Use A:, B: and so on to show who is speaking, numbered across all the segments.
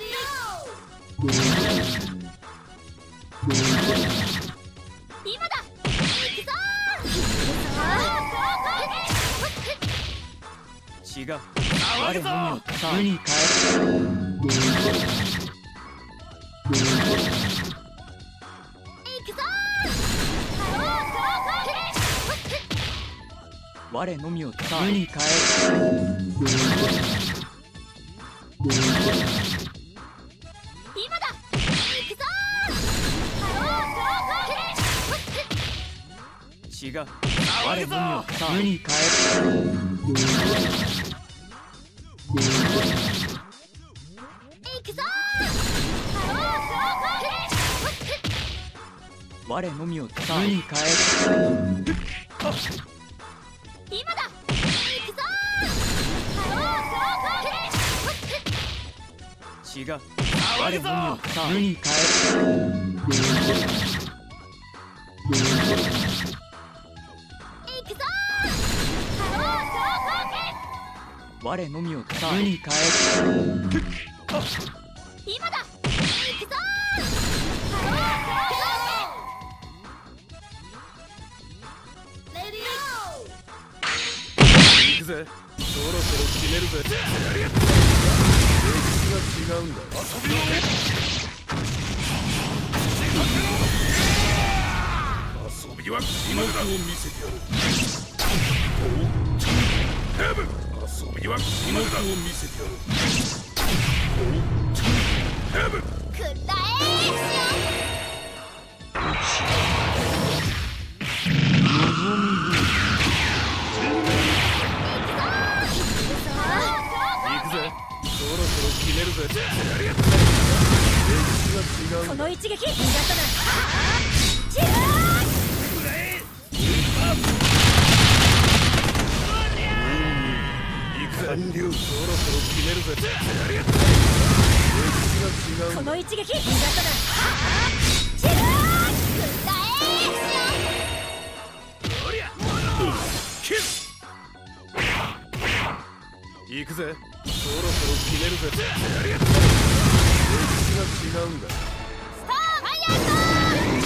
A: 今だ。行くぞー。
B: 違う。我のみを無に変
A: 行くぞー。
B: 我のみを無に変
A: 今だ。行くぞ
B: ー違う。我のみを無に変
A: 行くぞ
B: 我のみを無に変
A: 今だ。行くぞ
B: 違う。我のみを無に変
A: 行くぞ
B: 我のみを無に変
A: 今だ。行くぞレディ
C: 行くぜ。そろそろ決めるぜ。歴史が違うんだ。遊びを遊びは今だ。を見せてやる。ヘブン。遊びは今だ。を見せてやる。ヘブン。
A: くらえ
C: 行くぜ。そろそろ決めるぜ。歴史が違うんだ。
A: この一撃逃がさない。チュ
C: 完了。そろそろ決めるぜ。歴史が違う。
A: この一撃逃がさない。チューくら
C: 行くぜ。そろそろ決めるぜ。歴史が違うんだ。
A: スターファイヤー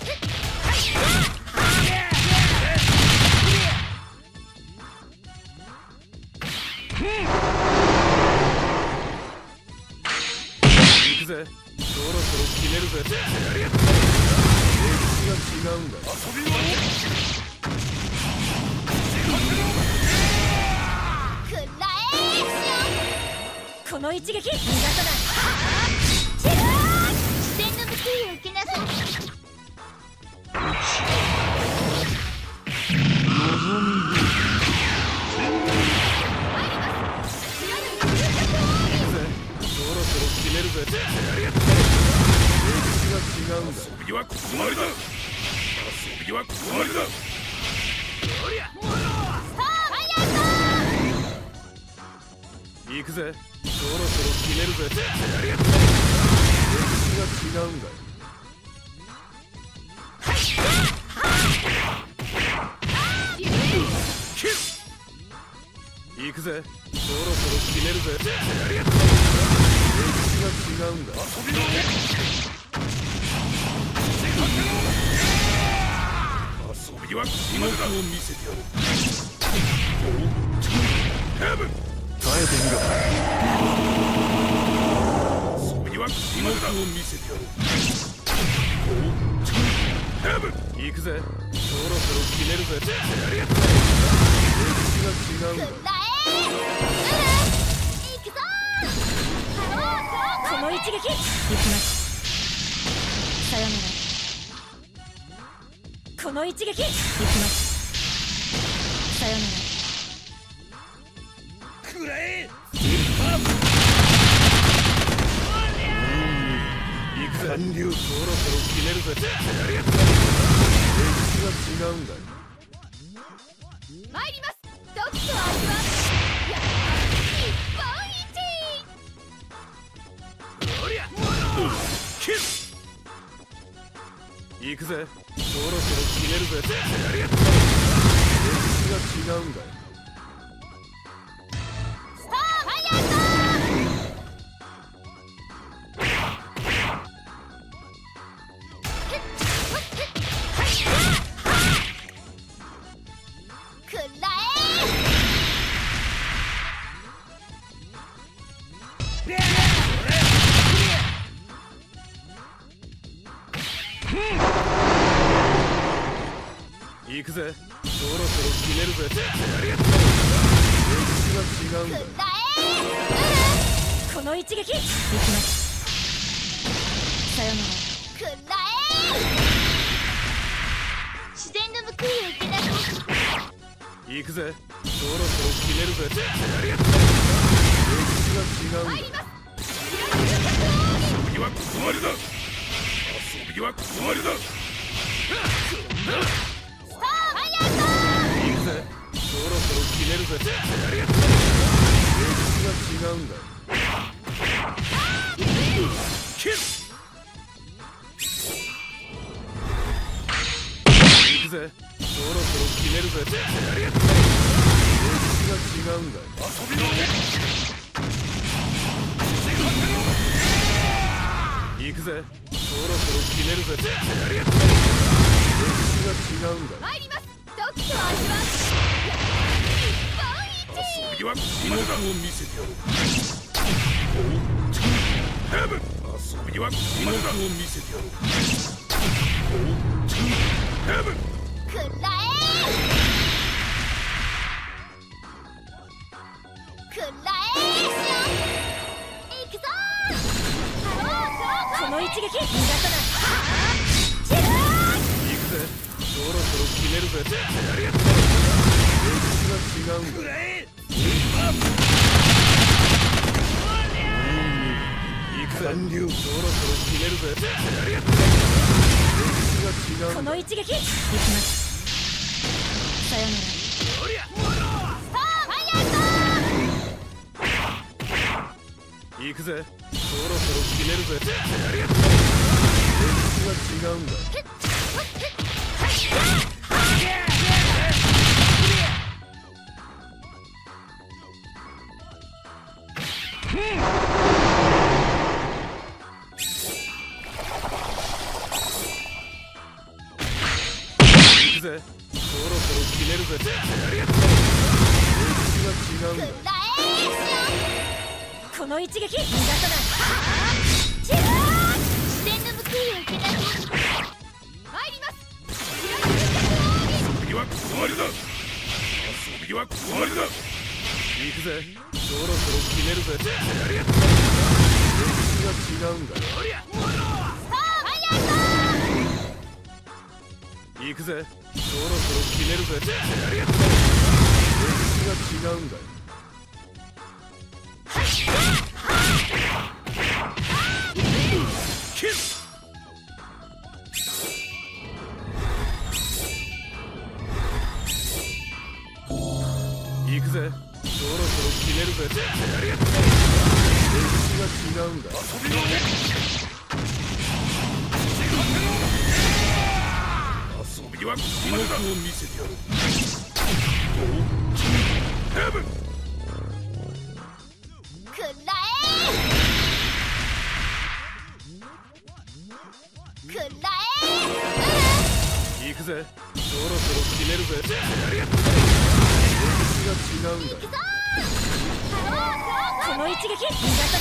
C: 行くぜ。そろそろ決めるぜ。歴史が違うんだ。遊びは
A: この一撃逃がさない。チュー自然の向きを受けなさい。
C: そろそろ決めるぜ。歴史が違うんだ。遊びはここまでだ。遊びはここまでだ。行くぜ。そろそろ決めるぜ。歴史が違うんだ。行くぜ。そろそろ決めるぜ。歴史が違うんだ。遊びを遊びは今だ。を見せてやる。ヘブン。耐えてみろ。遊びは今だ。を見せてやる。ヘブン。行くぜ。そろそろ決めるぜ。歴史が違うんだ。
A: 行くぞこの一撃行きます。さよなら。この一撃行きます。さよなら。
C: くらえ。行くぜ。完了。そろそろ決めるぜ。歴史が違うんだ。
A: 参ります。ドッジと味は日本一。
C: おりゃ。キス。行くぜ。そろそろ決めるぜ。歴史が違うんだ。
A: スターファイヤー
C: 行くぜ。そろそろ決めるぜ。歴史が違うんだ。
A: この一撃。行きます。さよなら。くらえ。自然の報いを受けなさい。
C: 行くぜ。そろそろ決めるぜ。歴史が違うんだ。
A: 参ります。
C: 遊びはここまでだ。遊びはここまでだ。
A: スターファイヤー。
C: 行くぜ。そろそろ決めるぜ。歴史が違うんだ。キス。行くぜ。そろそろ決めるぜ。歴史が違うんだ。遊びの行くぜ。そろそろ決めるぜ。歴史が違うんだ。
A: 参ります。ドキと味わう。
C: 遊びは地獄を見せてやる。ヘブン。遊びは地獄を見せてやる。ヘブン。
A: くらえ。くらえ。行くぞ。この一撃。逃がさない。
C: 行くぜ。そろそろ決めるぜ。歴史が違うんだ。行くぜ。そろそろ決めるぜ。歴史が違うんだ。
A: この一撃。行きます。さよなら。スターファイヤー。
C: 行くぜ。そろそろ決めるぜ。歴史が違うんだ。行くぜ。そろそろ決めるぜ。歴史が違うんだ。
A: この一撃。逃がさない。自然の報いを受けなさい。参ります。
C: 遊びはここまでだ。遊びはここまでだ。行くぜ。そろそろ決めるぜ。歴史が違うんだ。行くぜ。そろそろ決めるぜ。歴史が違うんだ。キス。行くぜ。そろそろ決めるぜ。歴史が違うんだ。遊びの遊びは地獄を見せてやる。ヘブン。
A: くらえ。くらえ。
C: 行くぜ。そろそろ決めるぜ。歴史が違うんだ。
A: この一撃。逃がさない。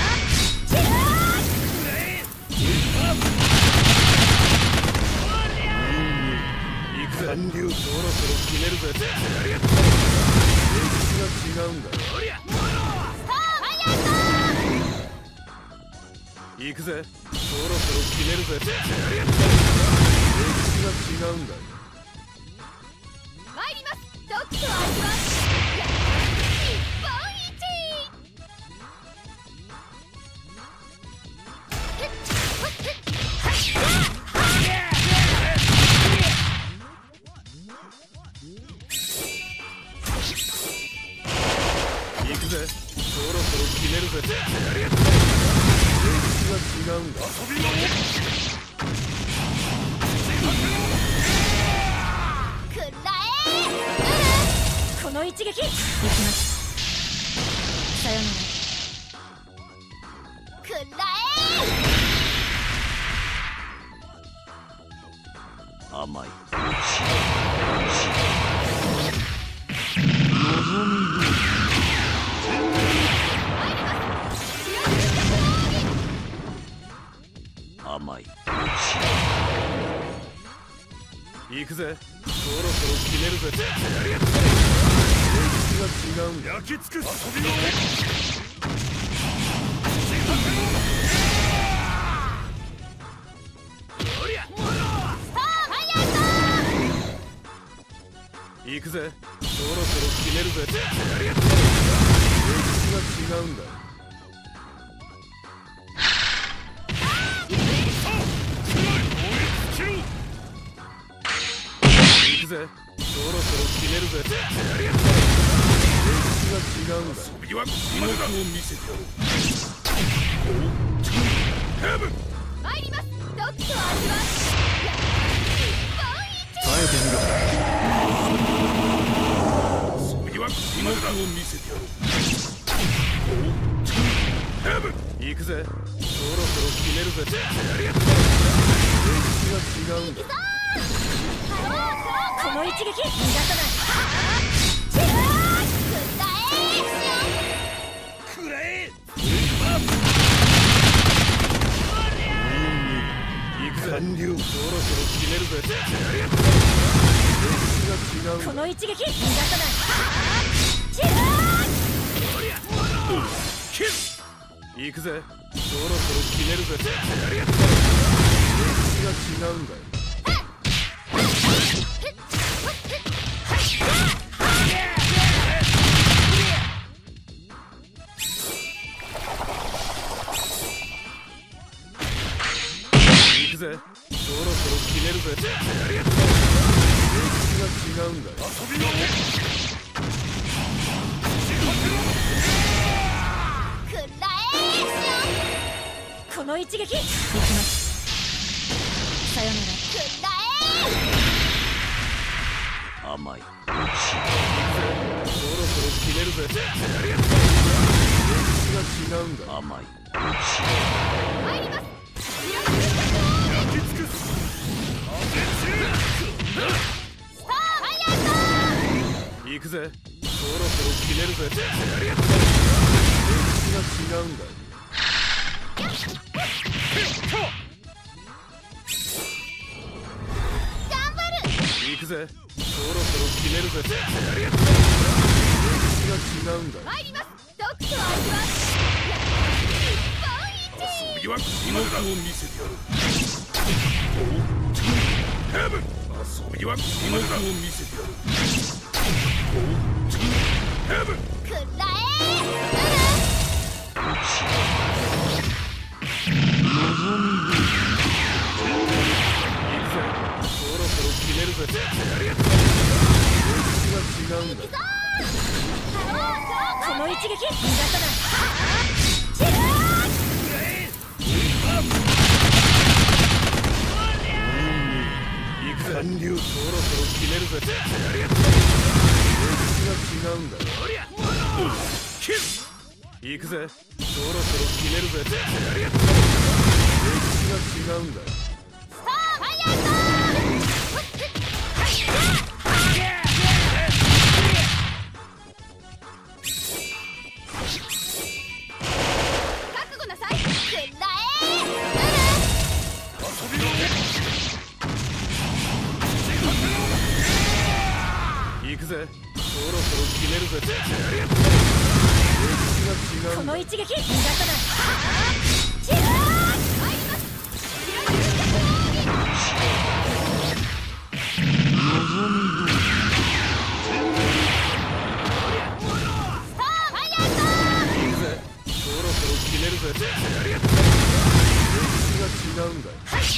C: 行くぜ。そろそろ決めるぜ。歴史が違うんだ。行くぜ。そろそろ決めるぜ。歴史が違うんだ。
A: 参ります。ドキと味わう。日本一。
C: 行くぜ。そろそろ決めるぜ。歴史が違うんだ。遊びの
A: くらえ。この一撃。行きます。さよなら。くらえ。
B: 甘い。甘い。
C: 行行くぜ。そろそろ決めるぜ。歴史が違うんだ。焼き尽くす遊びの行くぜ。そろそろ決めるぜ。歴史が違うんだ。行くぜ。そろそろ決めるぜ。歴史が違うんだ。次はここまでだ。見せてやろう。
A: 参ります。ドットを味わう。
C: 耐えてみろ。次はここまでだ。見せてやろう。行くぜ。そろそろ決めるぜ。歴史が違うんだ。
A: この一撃逃がさない。チュー
C: くらえ。行くぜ。完了。そろそろ決めるぜ。歴史が違うんだ。
A: この一撃逃がさない。チュー
C: 行くぜ。そろそろ決めるぜ。歴史が違うんだよ。行くぜ。そろそろ決めるぜ。歴史が違うんだよ。遊びの
A: この一撃いきます。さよなら。
B: 甘い。
C: そろそろ決めるぜ。歴史が違うんだ。
B: 甘い。
A: 参ります。
C: 焼き尽くす。行くぜ。そろそろ決めるぜ。歴史が違うんだ。行くぜ。そろそろ決めるぜ。歴史が違うんだ。
A: 参ります。ドクトを味わう。
C: 遊びはここまでだ。を見せてやろう。遊びはここまでだ。を見せてやろう。
A: くらえ。
C: そろそろ決めるぜ。歴史が違うんだ。
A: この一撃逃がさない。チュー
C: 行くぜ。完了。そろそろ決めるぜ。歴史が違うんだ。行くぜ。そろそろ決めるぜ。歴史が違うんだ。
A: 覚悟なさい。くら
C: 遊びの行くぜ。そろそろ決めるぜ。歴史が違うんだ。
A: この一撃逃がさない。チュー参ります。
C: 行くぜ。そろそろ決めるぜ。歴史が違うんだ。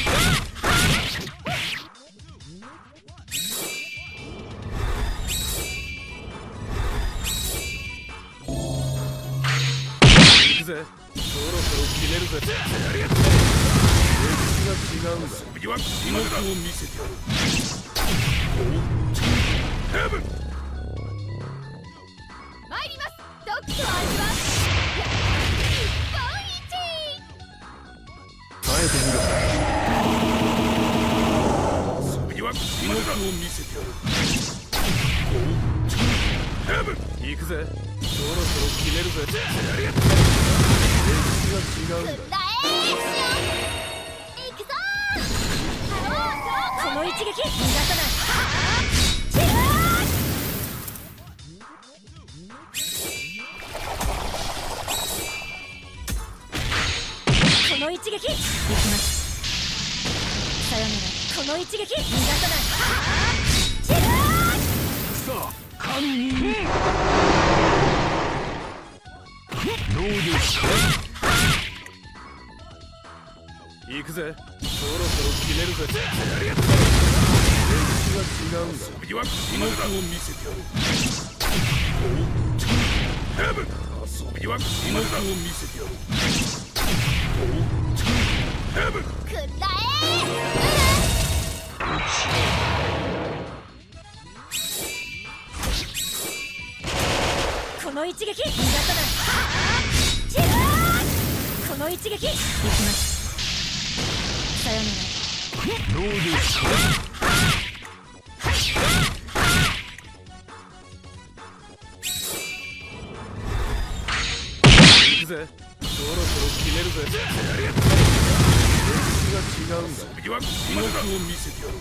C: 行くぜ。そろそろ決めるぜ。歴史が違うんだ。遊びはここまでだ。を見せてやろう。
A: 参ります。ドクトを味わう。日本一。
C: 耐えてみろ。遊びはここまでだ。を見せてやろう。行くぜ。そろそろ決めるぜ。歴史が違うんだ。
A: くらえ。行くぞ。このこの一撃逃がさない。この一撃行きます。さよなら。この一撃逃がさない。
C: さあ神にどうですか。行くぜ。そろそろ決めるぜ。歴史が違うんだ。遊びは気力を見せてやる。ヘブン。遊びは気力を見せてやる。ヘブン。
A: くらこの一撃逃がさない。この一撃行きます。さよなら。
C: どうですか。行くぜ。そろそろ決めるぜ。歴史が違うんだ。気力を見せてやる。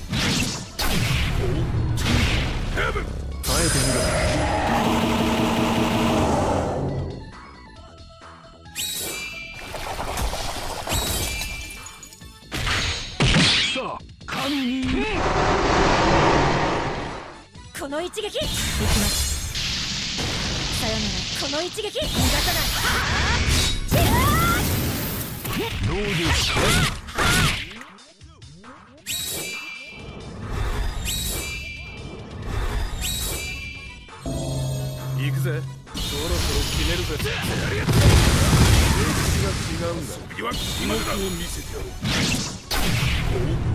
C: ヘブン。耐えてみろ。さあ神に
A: この一撃行きます。さよなら。この一撃逃がさない。
C: どうですか。行くぜ。そろそろ決めるぜ。歴史が違うんだ。気力を見せてやる。